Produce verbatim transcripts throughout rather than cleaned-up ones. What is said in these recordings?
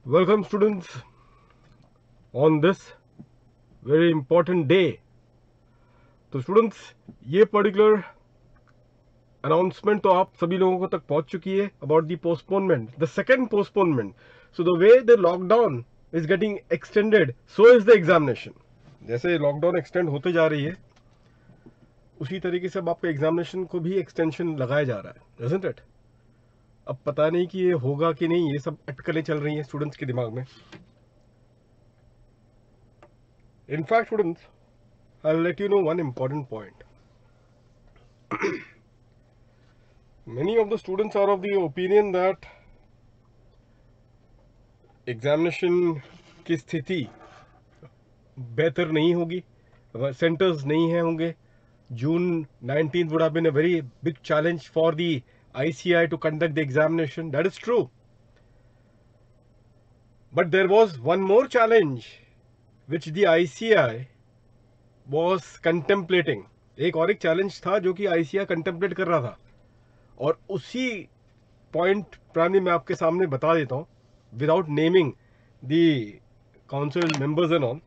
Welcome students on this very important day. तो students ये particular announcement तो आप सभी लोगों को तक पहुंच चुकी है about the postponement, the second postponement. So the way the lockdown is getting extended, so is the examination. जैसे लॉकडाउन एक्सटेंड होते जा रही है उसी तरीके से अब आपके एग्जामिनेशन को भी एक्सटेंशन लगाया जा रहा है, isn't it? अब पता नहीं कि ये होगा कि नहीं, ये सब अटकलें चल रही हैं स्टूडेंट्स के दिमाग में. In fact, students, I'll let you know one important point. Many of the students are of the opinion that examination की स्थिति बेहतर नहीं होगी, centers नहीं है होंगे. June nineteenth would have been a very big challenge for the I C I to conduct the examination. That is true. But there was one more challenge which the I C I was contemplating. एक और एक challenge था जो कि I C I contemplate कर रहा था, और उसी पॉइंट प्राणी मैं आपके सामने बता देता हूँ without naming the council members and all.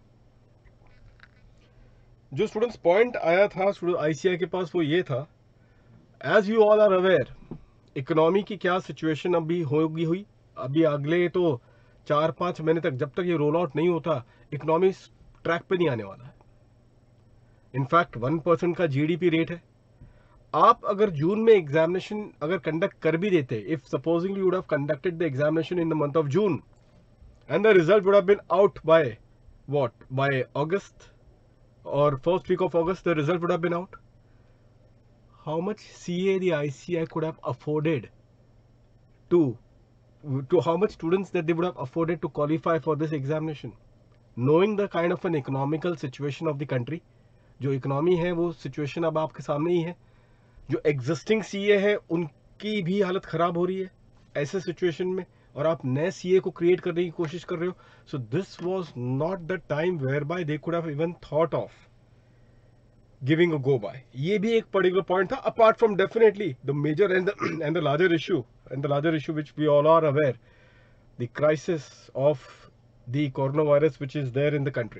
जो स्टूडेंट्स पॉइंट आया था I C I के पास वो ये था, as you all are aware economy की क्या सिचुएशन अभी होगी हुई. अभी अगले तो चार पाँच महीने तक जब तक ये रोल आउट नहीं होता इकोनॉमी ट्रैक पे नहीं आने वाला है. इनफैक्ट वन परसेंट का जीडीपी रेट है. आप अगर जून में एग्जामिनेशन अगर कंडक्ट कर भी देते, if supposingly would have conducted the examination in the month of June and the result would have been out by what, by August और first week of August the result would have been out. How much CA the ICI could have afforded to to how much students that they would have afforded to qualify for this examination, knowing the kind of an economical situation of the country. जो economy है वो situation अब आपके सामने ही है. जो existing CA है उनकी भी हालत खराब हो रही है ऐसे सिचुएशन में, और आप नए सीए को क्रिएट करने की कोशिश कर रहे हो. So this was not the time whereby they could have even thought of giving a go by. ये भी एक पर्टिकुलर पॉइंट था, apart from definitely the major and and the larger issue and the larger issue which we all are aware, the crisis of the coronavirus which is there in the country.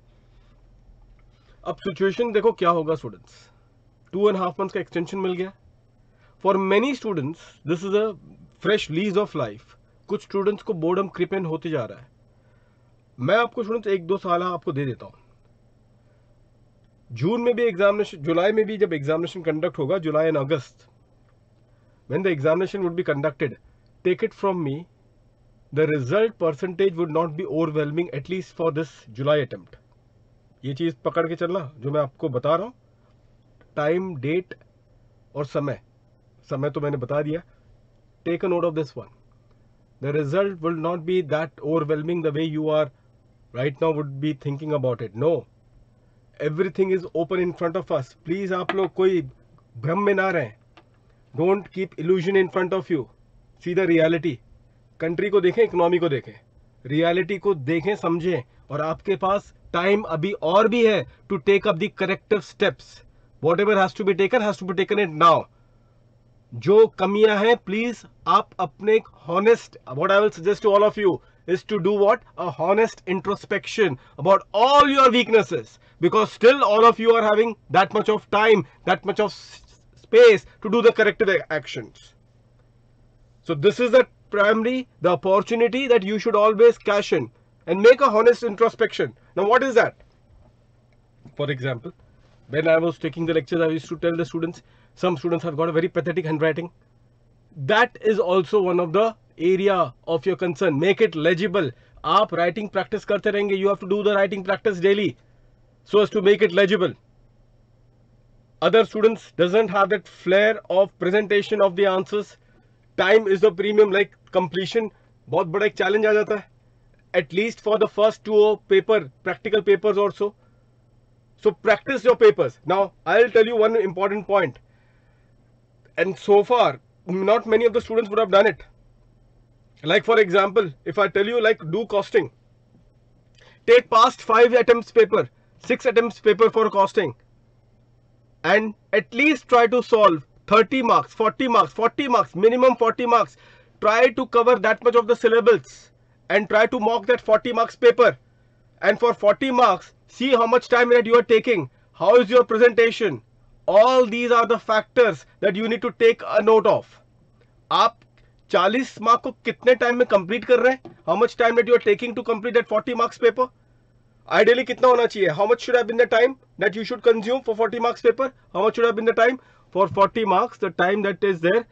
अब situation देखो क्या होगा students. Two and half months का extension मिल गया. For many students this is a fresh lease of life. कुछ students को boredom creeping होते जा रहा है. मैं आपको स्टूडेंट्स एक दो साल आपको दे देता हूं. जून में भी एग्जामिनेशन, जुलाई में भी जब एग्जामिनेशन कंडक्ट होगा, July and August, when the examination would be conducted, take it from me, the result percentage would not be overwhelming at least for this July attempt. ये चीज पकड़ के चलना जो मैं आपको बता रहा हूं. टाइम, डेट और समय, समय तो मैंने बता दिया. Take a note of this one. The result will not be that overwhelming the way you are right now would be thinking about it. No, everything is open in front of us. Please आप लोग कोई भ्रम में ना रहें. Don't keep illusion in front of you. See the reality. Country को देखें, economy को देखें, रियलिटी को देखें, समझें, और आपके पास टाइम अभी और भी है to take up the corrective steps. Whatever has to be taken has to be taken it now. जो कमियां हैं प्लीज आप अपने honest, what I will suggest to all of you is to do what? A honest introspection about all your weaknesses, because still all of you are having that much of time, that much of space to do the corrective actions. So this is the primary, the opportunity that you should always cash in and make a honest introspection. Now what is that? For example, when I was taking the lectures, I used to tell the students, some students have got a very pathetic handwriting. That is also one of the area of your concern. Make it legible. आप writing practice करते रहेंगे. You have to do the writing practice daily so as to make it legible. Other students doesn't have that flair of presentation of the answers. Time is the premium, like completion. बहुत बड़ा एक challenge आ जाता है. At least for the first two paper, practical papers also. So practice your papers. Now I'll tell you one important point. And so far, not many of the students would have done it. Like for example, if I tell you like do costing. Take past five attempts paper, six attempts paper for costing, and at least try to solve thirty marks, forty marks, forty marks, minimum forty marks. Try to cover that much of the syllables and try to mock that forty marks paper. And for forty marks, see how much time that you are taking. How is your presentation? All these are the factors that you need to take a note of. आप forty mark को कितने time में complete कर रहे हैं? How much time that you are taking to complete that forty marks paper? Ideally कितना होना चाहिए? How much should have been the time that you should consume for forty marks paper? How much should have been the time? For forty marks, the time that is there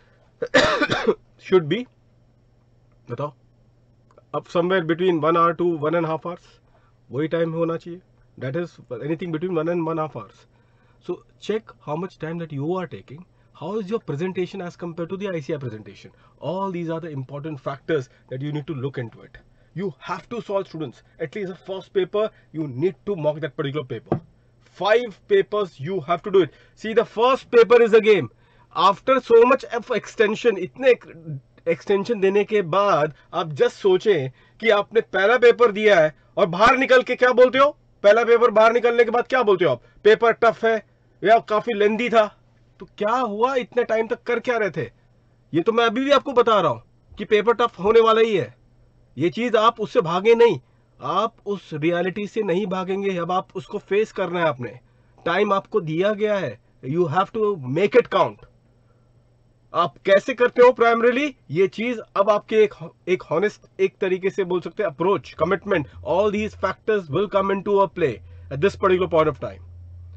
should be, बताओ, up somewhere between one hour to one and a half hours. वही time होना चाहिए. That is anything between one and one half hours. So check how much time that you are taking. How is your presentation as compared to the I C I presentation? All these are the important factors that you need to look into it. You have to solve, students. At least the first paper, you need to mock that particular paper. Five papers, you have to do it. See, the first paper is a game. After so much of extension, इतने extension देने के बाद, आप just सोचें कि आपने पहला paper दिया है और बाहर निकल के क्या बोलते हो? पहला पेपर बाहर निकलने के बाद क्या बोलते हो आप? पेपर टफ है या काफी लेंदी था. तो क्या हुआ, इतने टाइम तक कर क्या रहे थे? ये तो मैं अभी भी आपको बता रहा हूं कि पेपर टफ होने वाला ही है. ये चीज आप उससे भागे नहीं, आप उस रियलिटी से नहीं भागेंगे. अब आप उसको फेस करना है. आपने टाइम आपको दिया गया है. You have to make it count. आप कैसे करते हो प्राइमरीली, ये चीज अब आपके एक एक हॉनेस्ट, एक तरीके से बोल सकते हैं approach, commitment, all these factors will come into a play at this particular point of time.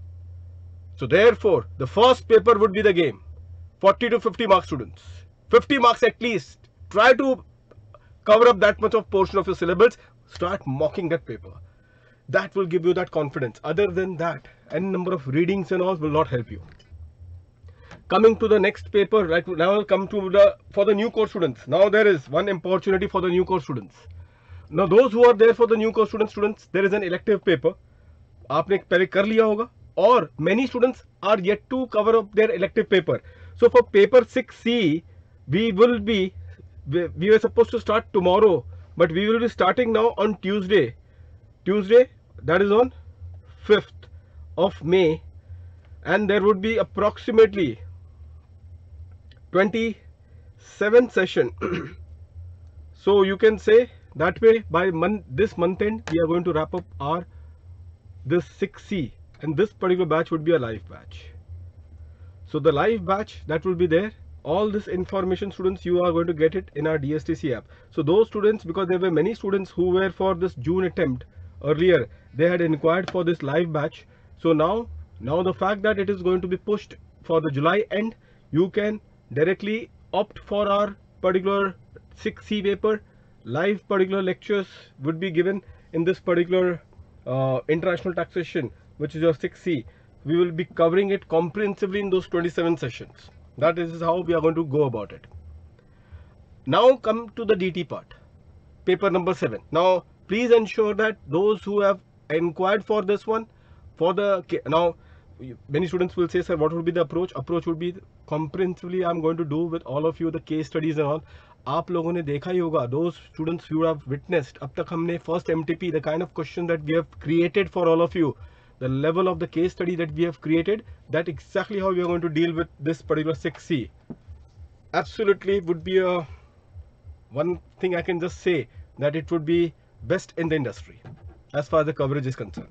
So therefore, the first paper would be the game. forty to fifty marks, students. fifty marks at least. Try to cover up that much of portion of your syllabus. Start mocking that paper. That will give you that confidence. Other than that, any number of readings and all will not help you. Coming to the next paper, right now I'll come to the, for the new course students. Now there is one opportunity for the new course students. Now those who are there for the new course students, students, there is an elective paper. आपने पहले कर लिया होगा. Or many students are yet to cover up their elective paper. So for paper six C, we will be, we, we were supposed to start tomorrow, but we will be starting now on Tuesday. Tuesday, that is on fifth of May, and there would be approximately twenty-seven session. So you can say that way by month, this month end, we are going to wrap up our this six C. And this particular batch would be a live batch. So the live batch that will be there, all this information, students, you are going to get it in our D S T C app. So those students, because there were many students who were for this June attempt earlier, they had inquired for this live batch. So now, now the fact that it is going to be pushed for the July end, you can directly opt for our particular six C paper. Live particular lectures would be given in this particular uh, international taxation, which is your six C. We will be covering it comprehensively in those twenty-seven sessions. That is how we are going to go about it. Now come to the D T part, paper number seven. Now please ensure that those who have inquired for this one, for the, now many students will say, sir, what would be the approach? Approach would be comprehensively I'm going to do with all of you the case studies and all. आप लोगों ने देखा ही होगा, those students who have witnessed, अब तक हमने first M T P, the kind of question that we have created for all of you, the level of the case study that we have created, that exactly how we are going to deal with this particular six C. Absolutely would be a one thing I can just say, that it would be best in the industry as far as the coverage is concerned.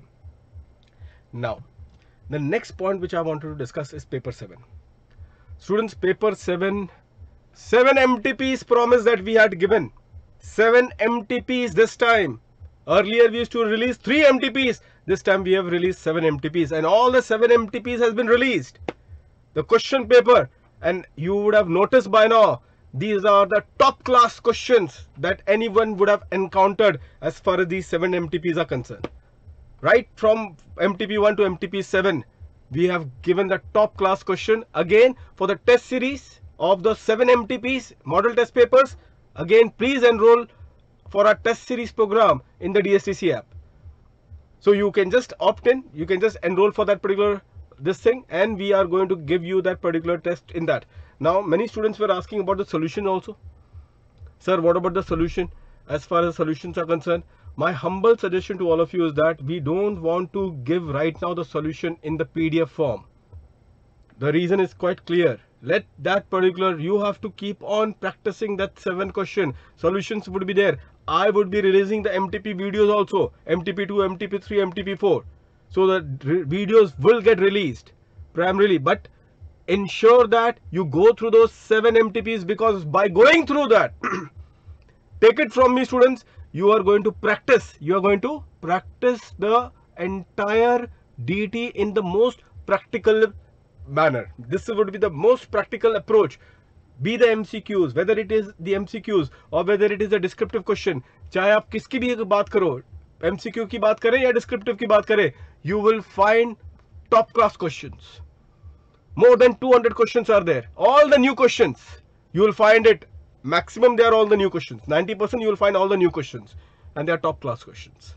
Now the next point which I wanted to discuss is paper seven. Students, paper seven, seven M T Ps promise that we had given. Seven M T Ps this time. Earlier we used to release three M T Ps. This time we have released seven M T Ps, and all the seven M T Ps has been released. The question paper, and you would have noticed by now, these are the top class questions that anyone would have encountered as far as these seven M T Ps are concerned. Right from M T P one to M T P seven, we have given the top class question. Again, for the test series of the seven M T Ps, model test papers, again please enroll for our test series program in the D S T C app. So you can just opt in, you can just enroll for that particular this thing, and we are going to give you that particular test in that. Now many students were asking about the solution also. Sir, what about the solution? As far as solutions are concerned, my humble suggestion to all of you is that we don't want to give right now the solution in the P D F form. The reason is quite clear. let that particular, you have to keep on practicing that seven question. Solutions would be there. I would be releasing the M T P videos also, M T P two, M T P three, M T P four. So the videos will get released primarily, but ensure that you go through those seven M T Ps, because by going through that, take it from me students, you are going to practice, you are going to practice the entire D T in the most practical manner. This would be the most practical approach. Be the M C Qs, whether it is the M C Qs or whether it is a descriptive question, चाहे आप किसकी भी बात करो, M C Q की बात करें या descriptive की बात करें, you will find top class questions. More than two hundred questions are there. All the new questions, you will find it. Maximum they are all the new questions. ninety percent you will find all the new questions, and they are top class questions.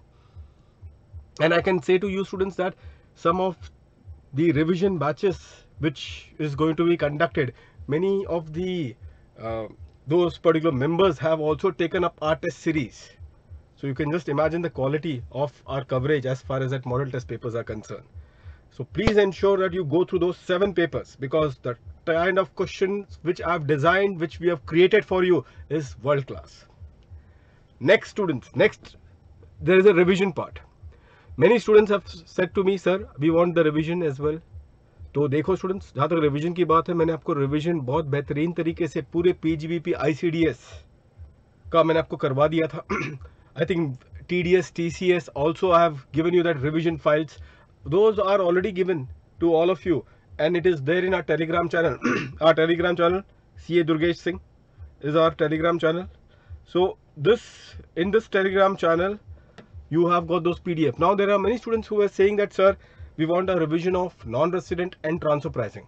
And I can say to you students that some of the revision batches which is going to be conducted, many of the uh, those particular members have also taken up our test series. So you can just imagine the quality of our coverage as far as that model test papers are concerned. So please ensure that you go through those seven papers, because the kind of questions which I have designed, which we have created for you, is world class. Next students, next there is a revision part. Many students have said to me, sir, we want the revision as well. तो देखो students, जहाँ तक revision की बात है, मैंने आपको revision बहुत बेहतरीन तरीके से पूरे पीजीबीपी आईसीडीएस का मैंने आपको करवा दिया था. I think TDS, TCS also I have given you that revision files. Those are already given to all of you, and it is there in our Telegram channel. Our Telegram channel, C A Durgesh Singh is our Telegram channel. So this, in this Telegram channel, you have got those P D F. Now there are many students who are saying that, sir, we want a revision of non-resident and transfer pricing.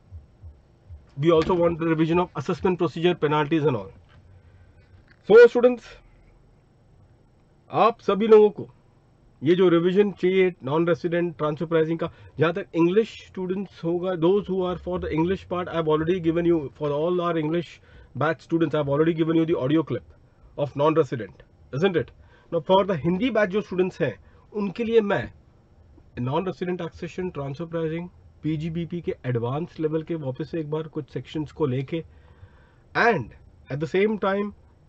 We also want the revision of assessment procedure, penalties and all. So students, आप सभी लोगों को ये जो revision चाहिए non resident transfer pricing का, जहाँ तक इंग्लिश स्टूडेंट्स होगा, those who are for the English part, I have already given you, for all our English batch students I have already given you the audio clip of non resident, isn't it? Now for the Hindi batch जो students हैं, उनके लिए मैं non resident taxation, transfer pricing, PGBP के advance level के वापस से एक बार कुछ सेक्शंस को लेके, and at the same time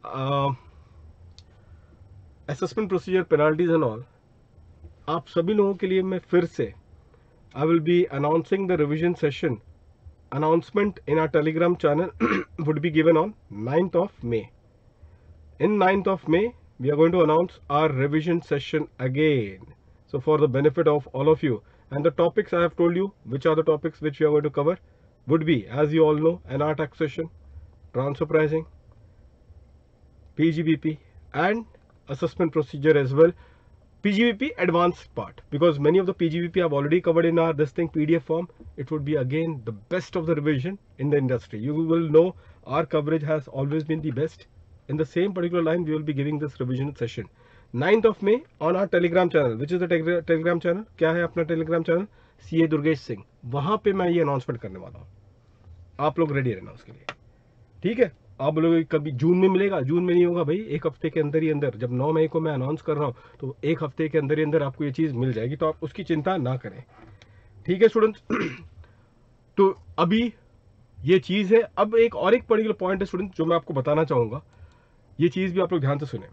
assessment procedure, penalties and all, आप सभी लोगों के लिए मैं फिर से I will be announcing the revision session. Announcement in our Telegram channel would be given on ninth of May. In ninth of May we are going to announce our revision session again, so for the benefit of all of you. And the topics I have told you, which are the topics which we are going to cover, would be, as you all know, N R taxation, transfer pricing, P G B P and assessment procedure as well. P G B P advanced part, because many of the P G B P I've already covered in our this thing P D F form. It would be again the best of the revision in the industry. You will know our coverage has always been the best. In the same particular line, we will be giving this revision session ninth of May on our Telegram channel. Which is the Telegram channel? क्या है अपना Telegram channel? C A Durgesh Singh. वहाँ पे मैं ये announcement करने वाला हूँ. आप लोग रेडी रहना उसके लिए, ठीक है? आप लोग कभी जून में मिलेगा, जून में नहीं होगा भाई, एक हफ्ते के अंदर ही अंदर. जब नौ मई को मैं अनाउंस कर रहा हूँ, तो एक हफ्ते के अंदर ही अंदर आपको ये चीज़ मिल जाएगी, तो आप उसकी चिंता ना करें, ठीक है स्टूडेंट्स? तो अभी ये चीज़ है. अब एक और एक पर्टिकुलर पॉइंट है स्टूडेंट, जो मैं आपको बताना चाहूँगा. ये चीज भी आप लोग ध्यान से सुने.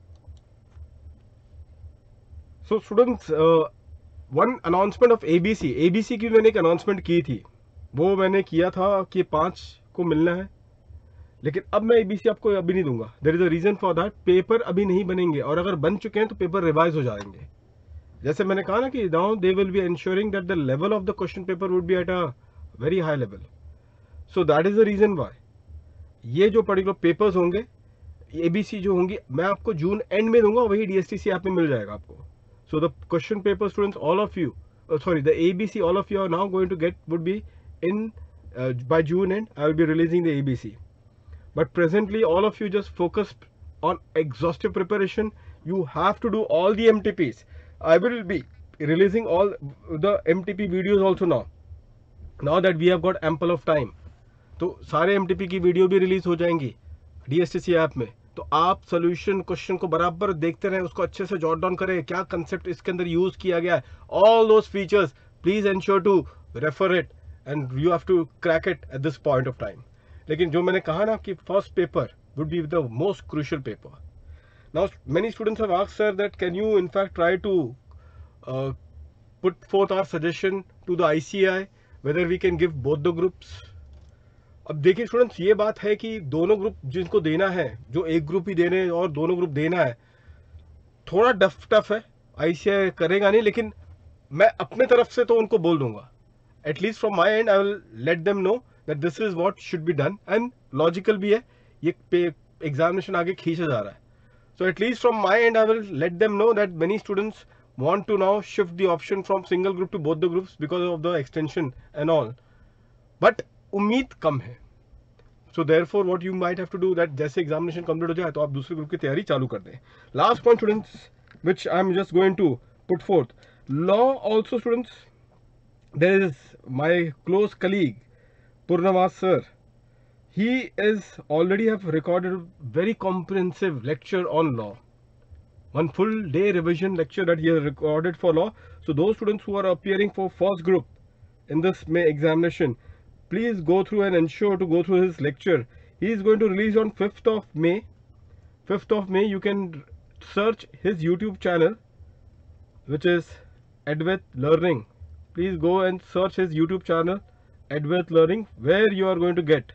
So students, one announcement of ABC, ABC की मैंने एक अनाउंसमेंट की थी. वो मैंने किया था कि पांच को मिलना है, लेकिन अब मैं एबीसी आपको अभी नहीं दूंगा. There is a reason for that. Paper अभी नहीं बनेंगे, और अगर बन चुके हैं तो पेपर रिवाइज हो जाएंगे. जैसे मैंने कहा ना कि now they will be ensuring that the level of the question paper would be at a very high level. So that is the reason why ये जो पर्टिकुलर पेपर्स होंगे, एबीसी जो होंगी, मैं आपको जून एंड में दूंगा, वही डीएसटीसी ऐप में मिल जाएगा आपको. So the question paper students, all of you, sorry the ABC, all of you are now going to get would be in by June end. I will be releasing the ABC, but presently all of you just focus on exhaustive preparation. You have to do all the M T Ps. I will be releasing all the M T P videos also now. Now that we have got ample of time, तो सारे M T P की video भी release हो जाएंगी D S T C app में. तो आप solution question को बराबर देखते रहें, उसको अच्छे से जॉट डाउन करें, क्या कंसेप्ट इसके अंदर यूज किया गया है, all those features. Please ensure to refer it, and you have to crack it at this point of time. लेकिन जो मैंने कहा ना कि first paper would be the most crucial paper. Now many students have asked, sir, that can you in fact try to uh, put forth our suggestion to the I C A I whether we can give both the groups. अब देखिए students, ये बात है कि दोनों group जिनको देना है, जो एक ग्रुप ही देने और दोनों ग्रुप देना है, थोड़ा डफ टफ है, आईसीआई करेगा नहीं, लेकिन मैं अपने तरफ से तो उनको बोल दूंगा. At least from my end I will let them know that this is what should be done, and logical भी है, ये एग्जामिनेशन आगे खींचा जा रहा है. So at least from my end I will let them know that many students want to now shift the option from single group to both the groups because of the extension and all, but उम्मीद कम है. So therefore what you might have to do that जैसे examination complete हो जाए तो आप दूसरे group की तैयारी चालू कर दें. Last point students which I am just going to put forth, law also students, there is my close colleague Purnavas sir, he is already have recorded very comprehensive lecture on law, one full day revision lecture that he has recorded for law. So those students who are appearing for first group in this May examination, please go through and ensure to go through his lecture. He is going to release on fifth of May. fifth of May, you can search his YouTube channel, which is Advait Learning. Please go and search his YouTube channel, Advait Learning, where you are going to get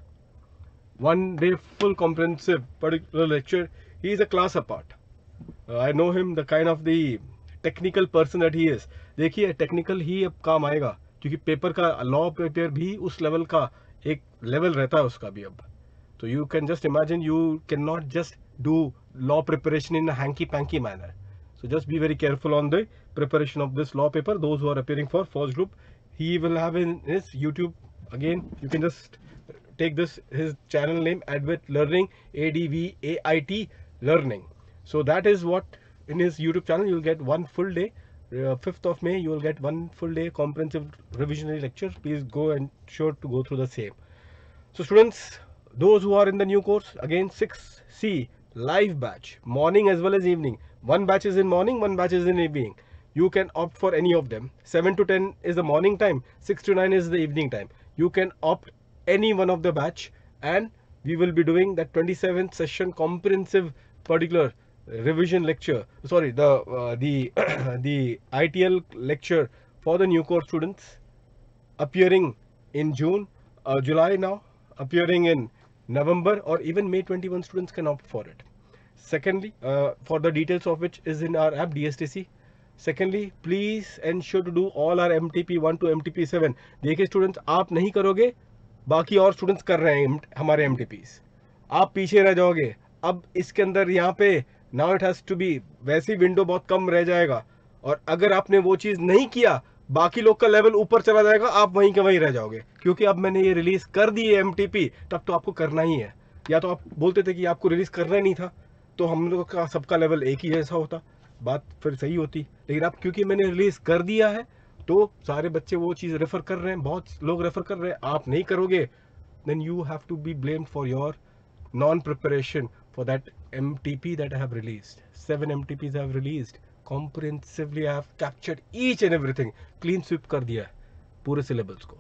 one day full comprehensive particular lecture. He is a class apart. Uh, I know him, the kind of the technical person that he is. देखिए technical ही अब काम आएगा, क्योंकि paper का law paper भी उस level का एक लेवल रहता है उसका भी अब. तो you can just imagine, you can not just do law preparation in hanky panky manner. So just be very careful on the preparation of this law paper. Those who are appearing for first group, he will have in his YouTube, again you can just take this his channel name Advait Learning, A D V A I T Learning. So that is what in his YouTube channel you will get one full day. Uh, fifth of May you will get one full day comprehensive revisionary lecture. Please go and sure to go through the same. So students, those who are in the new course, again six C live batch, morning as well as evening. One batch is in morning, one batch is in evening. You can opt for any of them. seven to ten is the morning time, six to nine is the evening time. You can opt any one of the batch, and we will be doing that twenty-seventh session comprehensive particular revision lecture, sorry, the uh, the the I T L lecture for the new course students, appearing in June, uh, July now, appearing in November, or even May twenty-first students can opt for it. Secondly, uh, for the details of which is in our app D S T C. Secondly, please ensure to do all our M T P one to M T P seven. देखिए students, आप नहीं करोगे, बाकी और students कर रहे हैं हमारे M T Ps, आप पीछे रह जाओगे. अब इसके अंदर यहाँ पे now it has to be, वैसी विंडो बहुत कम रह जाएगा, और अगर आपने वो चीज़ नहीं किया, बाकी लोग का लेवल ऊपर चला जाएगा, आप वहीं के वहीं रह जाओगे. क्योंकि अब मैंने ये रिलीज कर दी है एमटीपी, तब तो आपको करना ही है. या तो आप बोलते थे कि आपको रिलीज करना ही नहीं था, तो हम लोग का सबका लेवल एक ही जैसा होता, बात फिर सही होती. लेकिन अब क्योंकि मैंने रिलीज कर दिया है, तो सारे बच्चे वो चीज़ रेफर कर रहे हैं, बहुत लोग रेफर कर रहे हैं. आप नहीं करोगे, then you have to be blamed for your non preparation for that M T P that I have released. Seven M T Ps I have released comprehensively. I have captured each and everything, clean sweep कर दिया है पूरे syllabus को.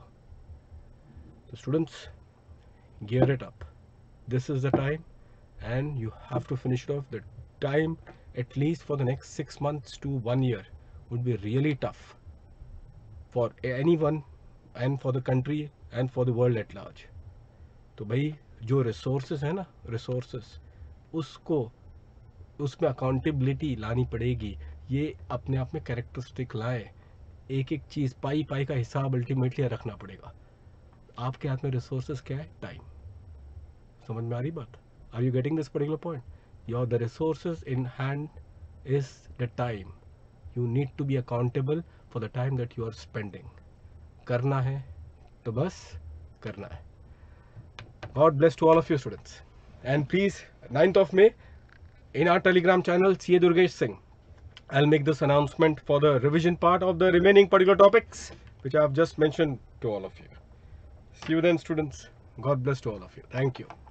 So students, gear it up. This is the time, and you have to finish it off. The time, at least for the next six months to one year, would be really tough for anyone and for the country and for the world at large. तो भाई जो resources है ना, resources, उसको उसमें accountability लानी पड़ेगी. ये अपने आप में कैरेक्टरिस्टिक लाए, एक एक चीज़ पाई पाई का हिसाब अल्टीमेटली रखना पड़ेगा. आपके हाथ में रिसोर्सेस क्या है? टाइम. समझ में आ रही बात? Are you getting this particular point? Your the resources in hand is the time. You need to be accountable for the time that you are spending. करना है तो बस करना है. God bless to all of you students, and please, ninth of May, in our Telegram channel C A Durgesh Singh, I'll make this announcement for the revision part of the remaining particular topics which I have just mentioned to all of you. See you then students. God bless to all of you. Thank you.